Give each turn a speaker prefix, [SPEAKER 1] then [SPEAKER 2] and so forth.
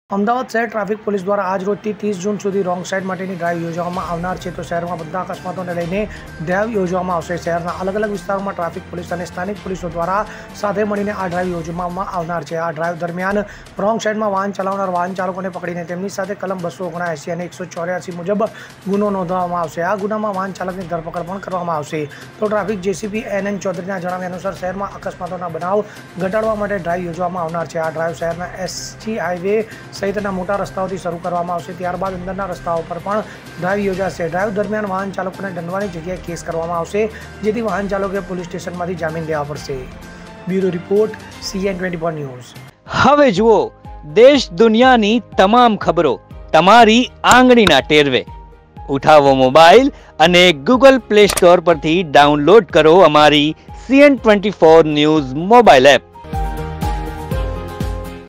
[SPEAKER 1] અમદાવાદ શહેર traffic police દ્વારા આજ રોજથી 30 જૂન સુધી રોંગ સાઇડ માટેની ડ્રાઇવ યોજવામાં આવનાર છે. તો શહેરમાં બધા અકસ્માતોને લઈને ડ્રાઇવ યોજવામાં આવશે. શહેરના અલગ અલગ વિસ્તારોમાં ટ્રાફિક પોલીસ અને સ્થાનિક પોલીસો દ્વારા સાથે મળીને આ ડ્રાઇવ યોજવામાં આવનાર છે. આ ડ્રાઇવ દરમિયાન રોંગ સાઇડમાં વાહન ચલાવનાર વાહન ચાલકોને પકડીને તેમની સાથે કલમ 279 અને 184 મુજબ ગુનો નોંધવામાં આવશે. આ ગુનામાં વાહન ચાલકની ધરપકડ પણ કરવામાં આવશે. તો ટ્રાફિક જેસીપી NN ચૌધરીના જણાવ્યા અનુસાર શહેરમાં અકસ્માતોના બનાવ ઘટાડવા માટે ડ્રાઇવ યોજવામાં આવનાર છે. આ ડ્રાઇવ શહેરના SG હાઈવે સહિતના મોટા રસ્તાઓથી શરૂ કરવામાં આવશે. ત્યારબાદ અંદરના રસ્તાઓ પર પણ ડ્રાઇવ યોજાશે. ડ્રાઇવ દરમિયાન વાહન ચાલકોને દંડવાની જગ્યાએ કેસ કરવામાં આવશે, જેથી વાહન ચાલકોએ પોલીસ સ્ટેશનમાંથી જામીન લેવા પડશે. Bureau report CN24 News.
[SPEAKER 2] હવે જુઓ દેશ દુનિયાની તમામ ખબરો તમારી આંગળીના ટેરવે. ઉઠાવો મોબાઈલ અને Google Play Store પરથી ડાઉનલોડ કરો અમારી CN24 ન્યૂઝ મોબાઈલ એપ.